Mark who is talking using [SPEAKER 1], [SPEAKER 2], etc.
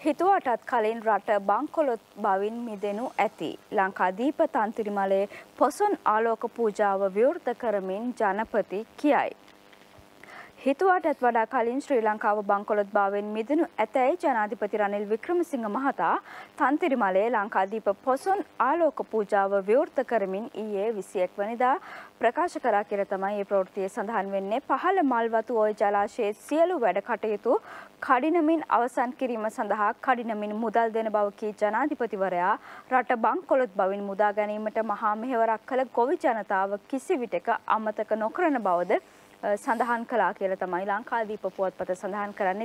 [SPEAKER 1] හිතුවටත් කලින් රට බංකොලොත් බවින් මිදෙනු ඇති. ලංකාදීප තන්තිරිමලේ පොසොන් ආලෝක පූජාව විවෘත කරමින් ජනපති කියයි. හිතුවටත් වඩා කලින් ශ්‍රී ලංකාව බංකොලොත් භාවයෙන් මිදෙනු ඇතැයි ජනාධිපති රනිල් වික්‍රමසිංහ මහතා තන්තිරිමලේ ලංකාදීප පොසොන් ආලෝක පූජාව විවෘත කරමින් ඊයේ 21 වෙනිදා ප්‍රකාශ කරා කියලා තමයි මේ ප්‍රවෘත්තියේ සඳහන් වෙන්නේ. පහළ මල්වතු ඔය ජලාශයේ සියලු වැඩ කටයුතු කඩිනමින් අවසන් කිරීම සඳහා කඩිනමින් මුදල් දෙන බව කී ජනාධිපතිවරයා රට බංකොලොත් බවින් මුදා ගැනීමට මහා මෙහෙවරක් කළ ගොවි ජනතාව කිසිවිටක අමතක නොකරන බවද සඳහන් කළා කියලා තමයි ලංකාදීප පුවත්පත සඳහන් කරන්නේ.